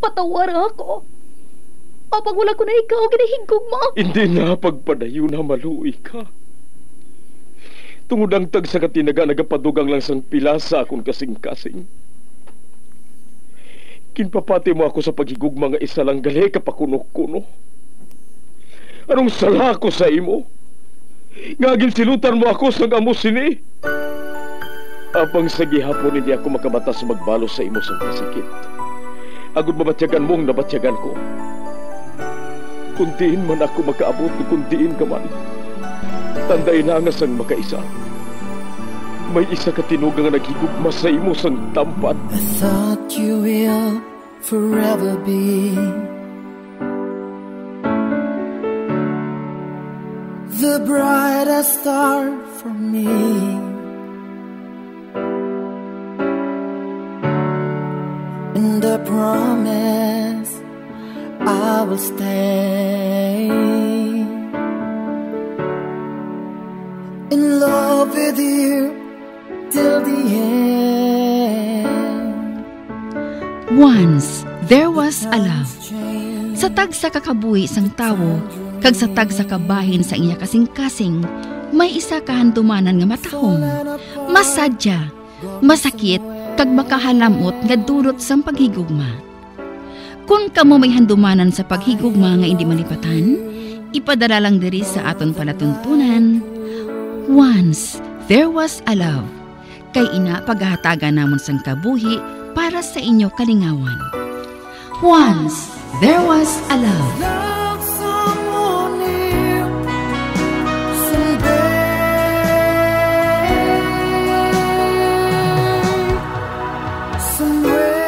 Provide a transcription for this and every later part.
Patawar ako. Apang wala ko na ikaw, ginahigog mo. Hindi na pagpadayo na maluoy ka. Tungod ang tag sa katinaga nagapadugang lang sang pilasa akong kasing-kasing. Kinpapati mo ako sa paghigug mga isa lang gali kapakuno-kuno. Anong sala ko sa imo? Ngagil silutan mo ako sa amos sini. Apang sa gihapon hindi ako makabatas magbalo sa imo sa kasakit. Agud mabatyagan mong nabatyagan ko. Kundiin man ako makaabot, kundiin ka man. Tanday na nga sang makaisa. May isa ka tinugang nga naghigugma sa imo sang tampat. I thought you will forever be the brightest star for me. And I promise I will stay in love with you till the end. Once there was a love. Sa tag sa kakabuhi sang tawo, kag sa tag sa kabahin sa iya kasing-kasing, may isa kahandumanan nga matahong, masadya, masakit, kag makahalamot nga dulot sang paghigugma. Kung kamo may handumanan sa paghigugma nga hindi malipatan, ipadala lang diri sa aton palatuntunan. Once there was a love. Kay ina paghahatagan namon sang kabuhi para sa inyo kalingawan. Once there was a love. Love someone new someday, somewhere.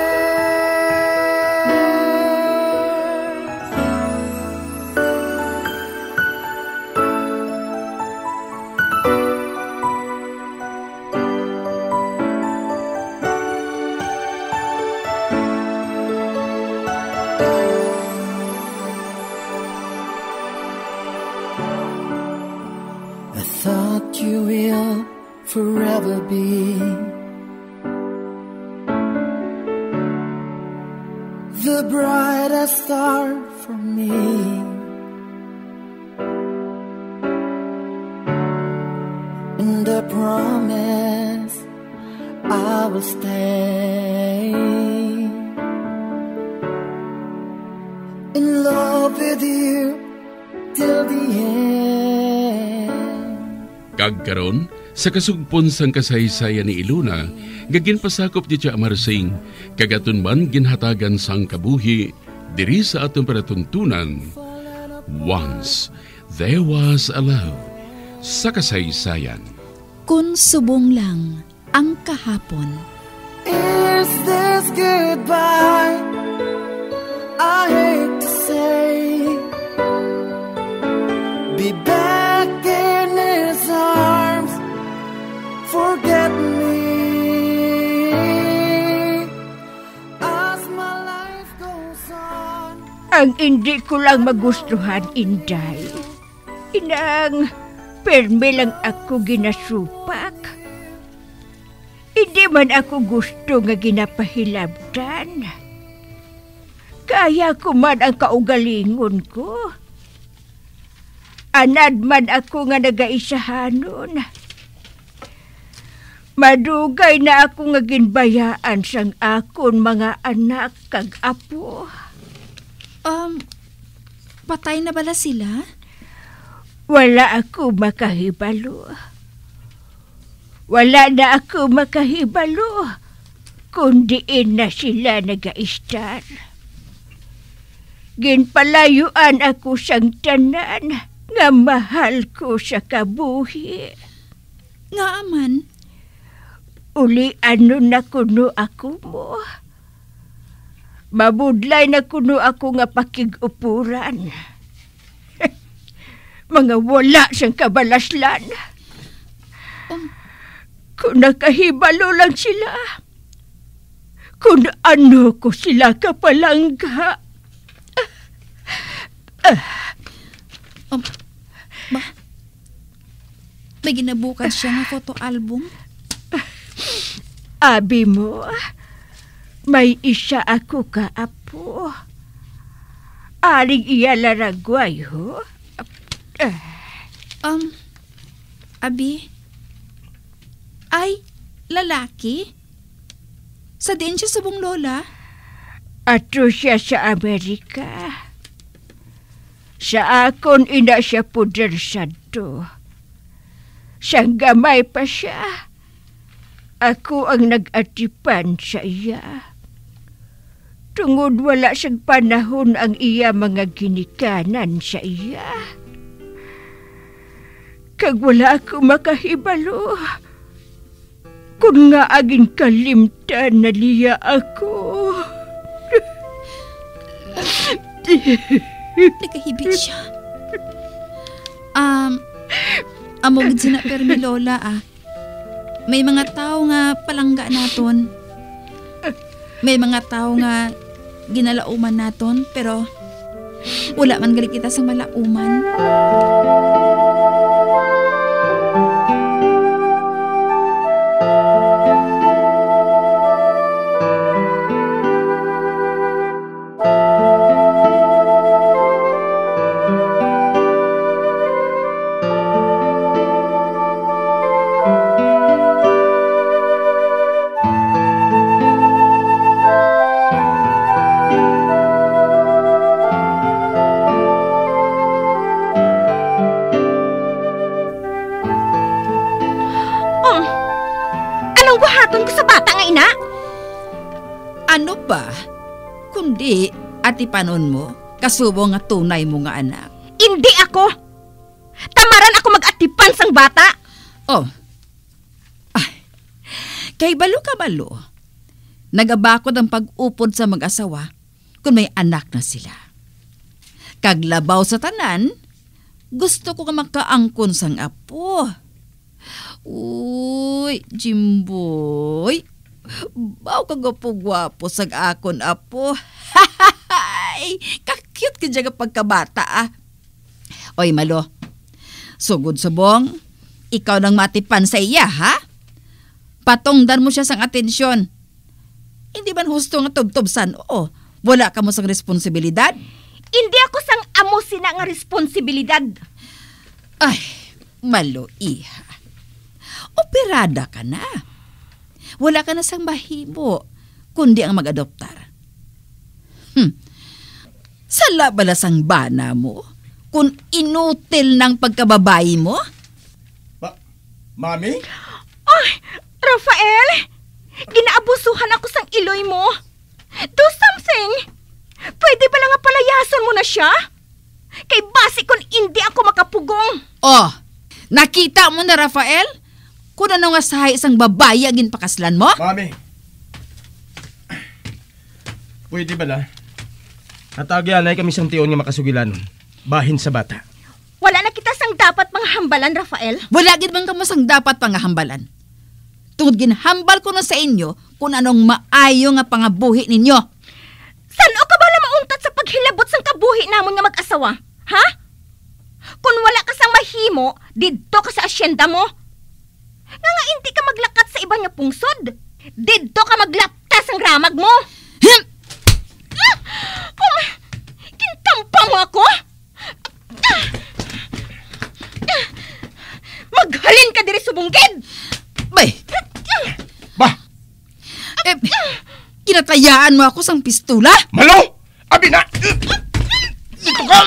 I thought you will forever be the brightest star for me. And I promise I will stay in love with you till the end. Kagkaron, sa kasugpon sang kasaysayan ni Iluna, gaginpasakop di siya amarsing, kagaton man ginhatagan sang kabuhi, diri sa atong panatuntunan. Once there was a love, sa kasaysayan. Kun subong lang ang kahapon. Is this goodbye? I hate to say, be back in his arms, forget me as my life goes on. Ang hindi ko lang magustuhan, Inday. Inang, perme lang ako ginasupak. Hindi man ako gusto nga ginapahilabdan. Kaya ko man ang kaugalingon ko. Anad man ako nga nagaisahanon. Madugay na ako nga ginbayaan sang akon mga anak kag apo. Patay na bala sila? Wala ako makahibalo. Wala na ako makahibalo kundiin na sila nagaistar. Ginpalayuan ako sang tanan nga mahal ko sa kabuhi. Nga aman? Uli ano na kuno ako mo. Mabudlay na kuno ako nga pakigupuran. Mga wala siyang kabalaslan. Kung nakahibalo lang sila, kung ano ko sila kapalangga. May ginabukas siya nga photo album? Abi mo, May isa ako ka, apo. Aling iya laragway, ho? Abi? Ay, lalaki? Sa din siya subong lola? Ato siya sa Amerika. Sa akon ina siya puder sadto. Siyang gamay pa siya. Ako ang nag-atipan sa iya. Tungod wala siyang panahon ang iya mga ginikanan sa iya. Kag wala ako makahibalo. Kung nga aging kalimtan na liya ako. Nagkahibit siya. Amog sina permi lola May mga tao nga palangga naton. May mga tao nga ginalauman naton, pero wala man gali kita sa malauman. Ano ba? Kundi, atipanon mo, kasubo nga tunay mo nga anak. Hindi ako! Tamaran ako mag-atipan sang bata! Oh. Kay balo ka balo. Nagabakod ang pag-upod sa mag-asawa kung may anak na sila. Kaglabaw sa tanan, gusto ko nga makaangkon sang apo. Uy, Jimboy. Baw ka gwapo sag akon apo. Hay, ka-cute ka dyan pagkabata Oy malo, sugod subong, ikaw nang matipan sa iya ha? Patongdan mo siya sang atensyon. Hindi man husto nga tubtubsan wala ka mo sang responsibilidad? Hindi ako sang amo sina nga responsibilidad. Ay, malo iha. Operada ka na. Wala ka na sang mahimo, kundi ang mag-adoptar. Sala bala sang bana mo, kung inutil ng pagkababayi mo? Mami? Ay, Rafael! Ginaabusuhan ako sang iloy mo. Do something! Pwede ba lang nga palayason mo na siya? Kay basi kung hindi ako makapugong. Nakita mo na, Rafael? Kung ano nga sahay isang babae agin pakaslan mo? Mami, pwede ba na? Natagyan ay kami sang tiyon nga makasugilan bahin sa bata. Wala na kita sang dapat panghambalan, Rafael. Wala gid man kamo sang dapat pangahambalan. Tungod ginhambal ko na sa inyo kung anong maayo nga pangabuhi ninyo. Saan o ka bala mauntat sa paghilabot sang kabuhi namon nga mag-asawa? Ha? Kung wala ka sang mahimo, didto ka sa asyenda mo. Nga hindi ka maglakat sa iba nga pungsod. Didto ka maglaptas ang ramag mo. Kintampa mo ako? Maghalin ka diri subunggid. Kinatayaan mo ako sang pistula? Malo! Abi na! Dito ka!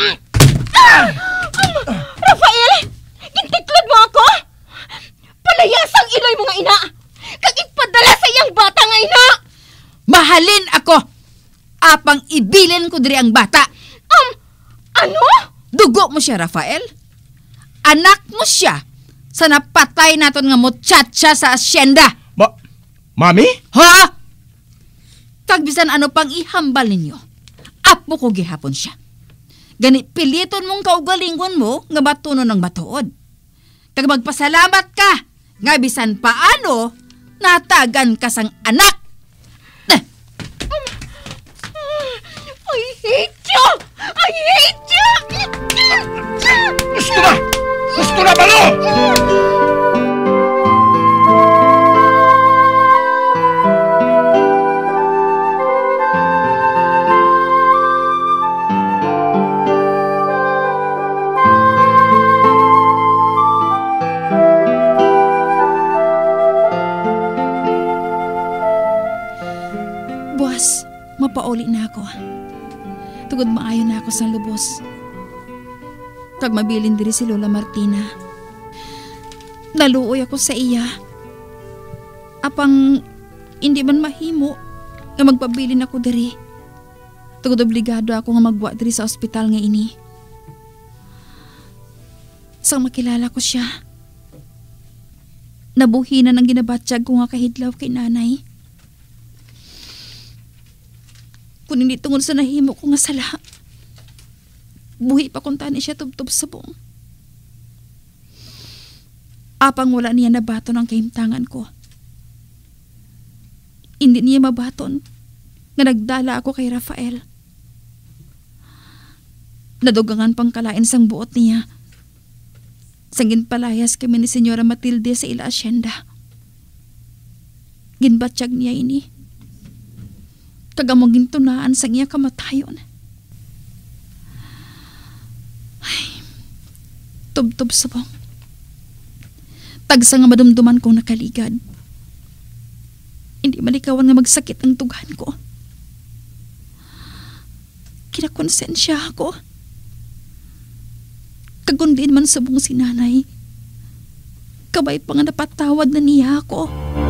Rafael! Kintiklod mo ako? Palayasang iloy mo nga ina! Kag ipadala sa iyang bata nga ina! Mahalin ako! Apang ibilin ko diri ang bata! Ano? Dugo mo siya, Rafael. Anak mo siya sa napatay naton nga muchacha sa asyenda. Mami? Ha? Kagbisan ano pang ihambal ninyo, apo ko gihapon siya. Gani piliton mong kaugalingon mo nga batunon ng matuod. Kag magpasalamat ka nga bisan paano natagan ka sang anak. I hate you! I hate you! Gusto na! Gusto na, Malo! mapauli na ako. Tugod maayo na ako sa lubos. Kag mabilin diri si Lola Martina. Naluoy ako sa iya. Apang hindi man mahimo nga magpabilin ako diri. Tugod obligado ako nga magwa diri sa ospital nga ini. Sang makilala ko siya, nabuhinan ang ginabatsyag ko nga kahidlaw kay nanay. Kung hindi tungod sa nahimo ko nga sala, buhi pa kung tani siya tubtob sa buong. Apang wala niya nabaton ang kahimtangan ko. Hindi niya mabaton nga nagdala ako kay Rafael. Nadugangan pang kalain sang buot niya. Sangin palayas kami ni Senyora Matilde sa ila asyenda. Ginbatsyag niya ini. Kagamong gintunaan sa iya kamatayon. Ay, tubtob sabong. Tagsa nga madumduman kong nakaligad. Hindi malikawan nga magsakit ang tugan ko. Kinakonsensya ako. Kagundin man sabong si nanay. Kabay pa nga napatawad na niya ako.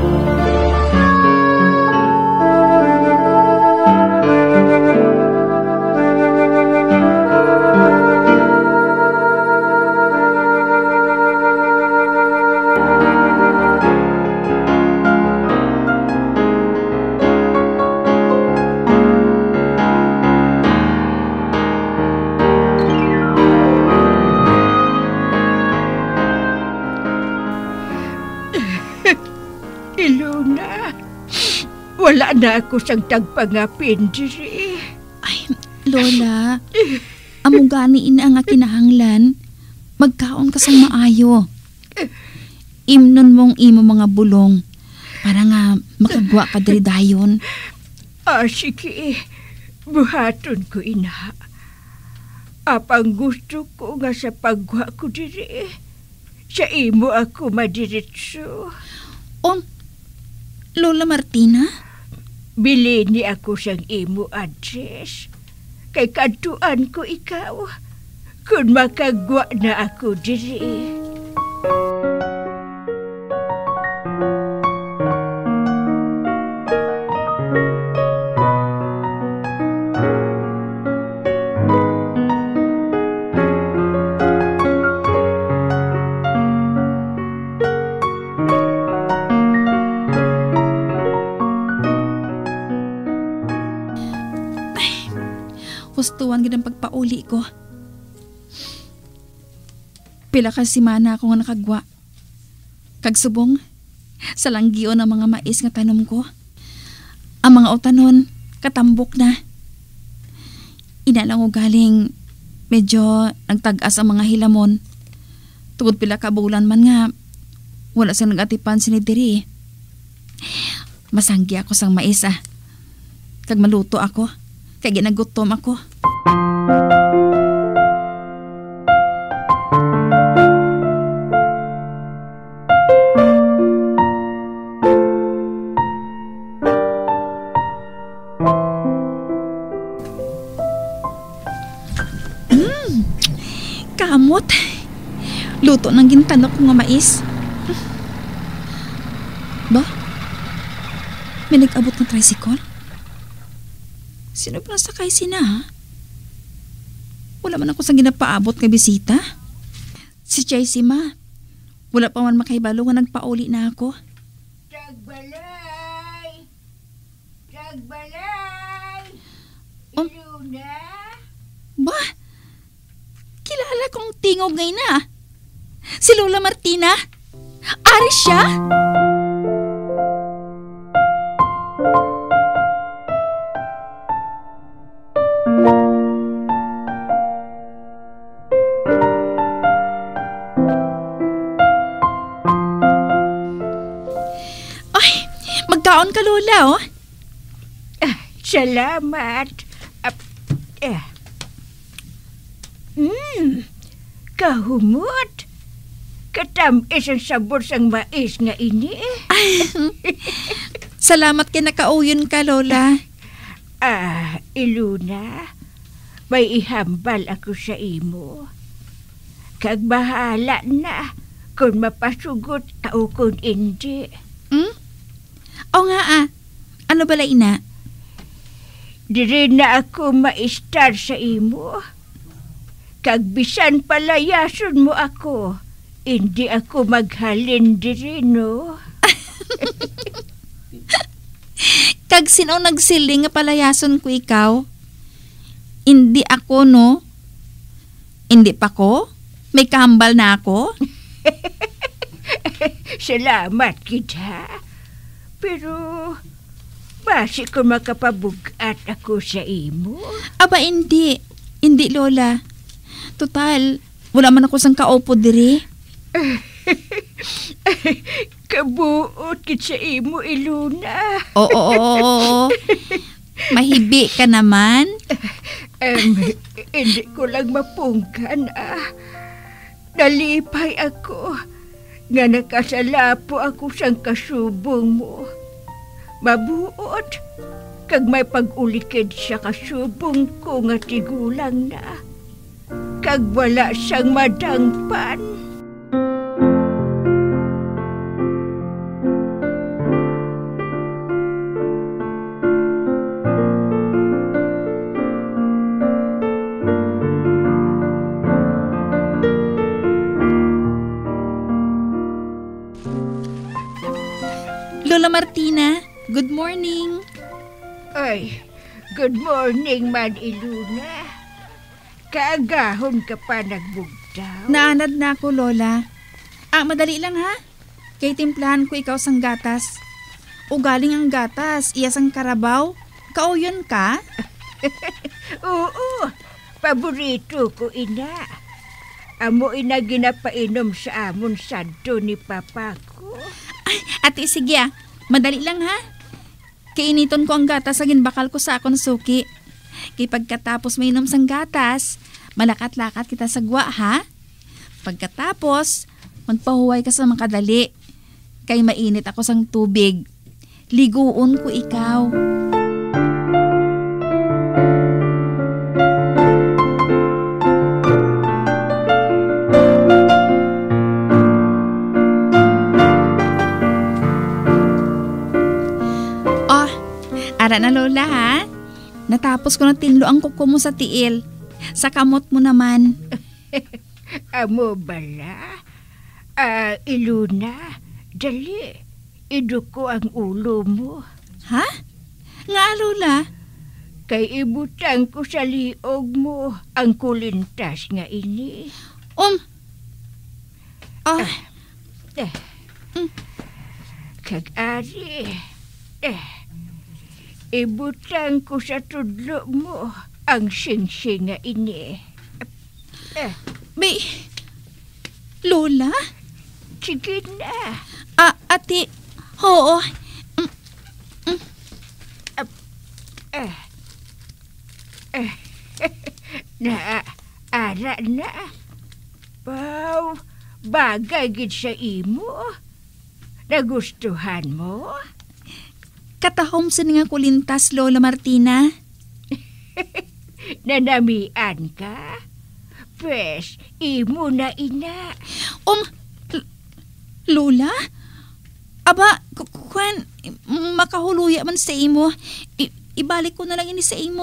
Wala na ako sang tagpangapin diri. Ay, Lola, amo gani ina nga kinahanglan. Magkaon ka sang maayo. Imnon mong imo mga bulong para nga makagwa ka diri dayon. Sige. Buhaton ko ina. Apang gusto ko nga sa pagwa ko diri. Sa imo ako madiretso. Lola Martina? Bilin ni ako sang imo address. Kay kadtuan ko ikaw. Kung makagwa na ako diri. Hustuan gid ang pagpauli ko. Pila ka simana ako nga nakagwa. Kag subong, sa langgion ang mga mais nga tanom ko. Ang mga utanon, katambok na. Inalang ko galing, medyo nagtag-as ang mga hilamon. Tugod pila ka bulan man nga, wala sa nag-atipan sinidiri. Masanggi ako sang mais Kag maluto ako. Kaya ginagutom ako. Kamot. Luto ng gintanok ko nga mais. Ba? May nag-abot ng tricycle? Sino pa nasakay sina, ha? Wala man ako sa ginapaabot kay bisita. Si Chelsea, ma. Wala pa man makahibalo nga nagpauli na ako. Tagbalay! Tagbalay! Iluna? Ba? Kilala kong tingog ngayon na. Si Lola Martina? Ari siya? Magkaon ka, Lola, oh. Salamat. Kahumot. Katamis ang sabor sang mais nga ini. Salamat kay nakauyon ka, Lola. Iluna, may ihambal ako sa imo. Kag bahala na kung mapasugot o kung hindi. O nga ano bala ina? Diri na ako maistar sa imo. Kag bisan palayason mo ako, hindi ako maghalin diri, no? Kag sino nagsiling nga palayason ko ikaw? Hindi ako, no? Hindi pa ko? May kahambal na ako? Salamat kita. Pero, basi ko makapabugat ako sa imo. Aba, hindi. Hindi, Lola. Total, wala man ako sang kaupo diri. Kabuot kit sa imo, Iluna. Oo. Mahibi ka naman. Hindi ko lang mapungkan, Nalipay ako. Nga nakasalapo ako sang kasubong mo. Mabuot. Kag may pag-ulikid sa kasubong ko nga tigulang na. Kag wala siyang madangpan. Lola Martina, good morning. Ay, good morning, man, Iluna. Kaagahon ka pa nagbugtaw. Naanad na ako, Lola. Madali lang ha. Kay timplahan ko ikaw sang gatas. O galing ang gatas, iya sang karabaw. Kauyon ka? Oo, paborito ko ina. Amo ina ginapainom sa amon santo ni papa ko. Ay, ate, sige madali lang ha. Kainiton ko ang gatas agin bakal ko sa akong suki. Kay pagkatapos may inom sang gatas, malakat-lakat kita sa gwa ha. Pagkatapos, magpahuway ka sa makadali. Kay mainit ako sang tubig. Liguon ko ikaw. Ara na, Lola, ha? Natapos ko na tinlo ang kuko mo sa tiil. Sa kamot mo naman. Amo bala? Iluna, dali. Iduko ang ulo mo. Ha? Nga, Lola? Kay ibutang ko sa liog mo ang kulintas nga ini. Kag-ari. Ibutang ko sa tudlo mo ang sing-sing nga ini. Lola? Sige na. Ate, oo. Ara na. Wow, bagay gid sa imo. Nagustuhan mo? Katahom sa nga kulintas, Lola Martina. Nanamian ka? Pwes, imo na ina. Lola? Aba, kwan, makahuluya man sa imo. Ibalik ko na lang ini sa imo,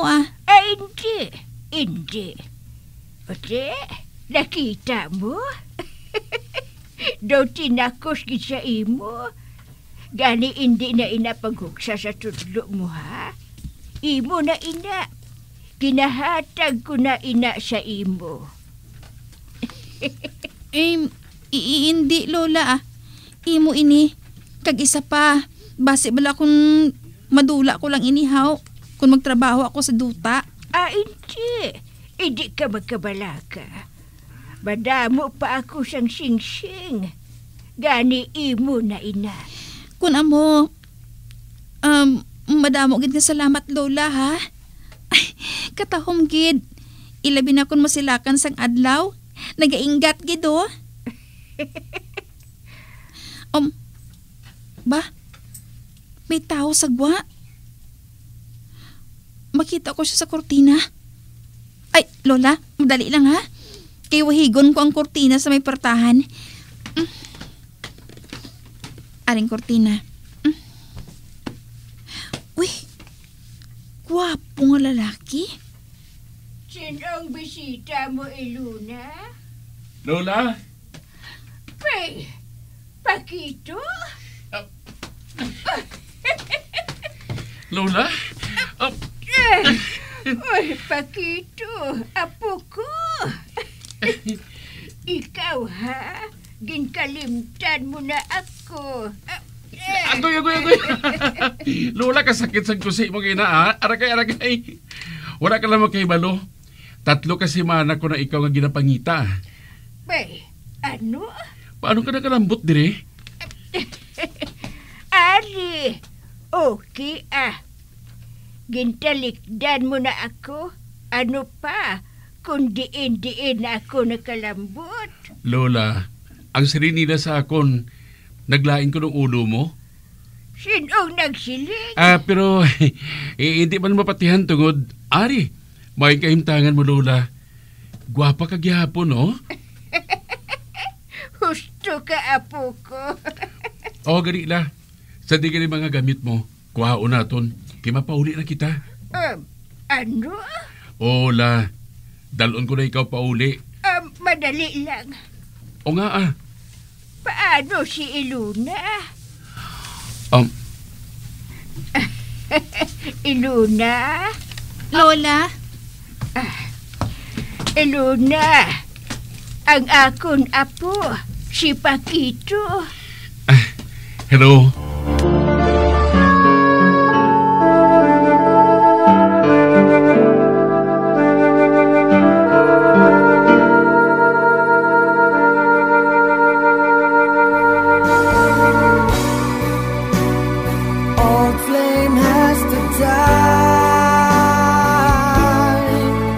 Hindi. Ote, nakita mo? Daw tinakos gid sa imo. Gani hindi na ina paghuksa sa tudlo mo, ha? Imo na ina. Kinahatag ko na ina sa imo. Hindi, Lola, Imo ini. Kag isa pa, base bala kung madula ko lang inihaw kung magtrabaho ako sa duta. Hindi. Hindi ka magkabalaka. Madamo pa ako sang sing-sing. Gani imo na ina. Kun amo, madamo gid nga salamat, Lola, ha? Ay, katahom gid. Ilabi na kun masilakan sang adlaw. Nagaingat gid, oh. Ba? May tao sa gwa? makita ko siya sa kortina. Ay, Lola, madali lang ha. Kay wahigon ko ang kortina sa may pertahan. Aring kortina. Uy, gwapo nga lalaki. Sino ang bisita mo, Iluna? Lola? Pay, Pakito? Lola? Oy, Pakito, apo ko. Ikaw, ha? Ginkalimtan mo na ako. Agoy. Lola, kasakit sa kusi mo kina, ha? Arakay. Wala ka lang magkaibalo. 3 kasi mana ko na ikaw nga ginapangita. Bay, ano? Paano ka nakalambot, dire? Ari, okay Gintalikdan mo na ako. Ano pa, kung diin na ako nakalambot. Lola, ang sirinila sa akon, naglain ko ng ulo mo. Sinong nagsiling? Pero hindi man mapatihan tungod. Ari, may kahimtangan mo, Lola. Gwapa ka gyapon, no? Husto ka, apo ko. Gani la. Sa di gani mga gamit mo, kuhao naton. Kaya mapauli na kita. Ano? La. Dalon ko na ikaw pauli. Madali lang. O nga, Paano si Iluna? Iluna? Lola? Iluna, ang akon apo, si Pakito. Hello. Old flame has to die.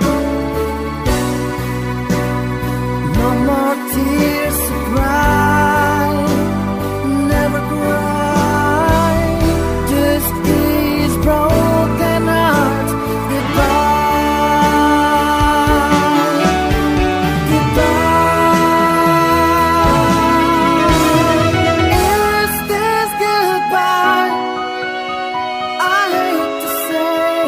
No more tears to cry. Never cry. Just these broken hearts goodbye. Goodbye. Is this goodbye? I hate to say.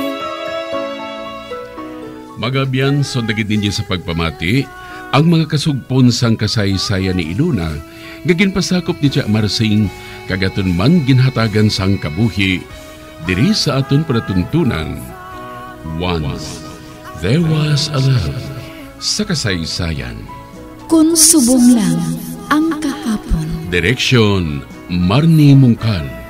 Magabiyan, sondagid ninyo sa pagpamati ang mga kasugpon sang kasaysayan ni Iluna nga ginpasakop ni Tia Marsing kagaton man ginhatagan sang kabuhi diri sa aton panatuntunan. Once there was a love sa kasaysayan. Kung subong lang ang kahapon. Direksyon Marnie Mungkal.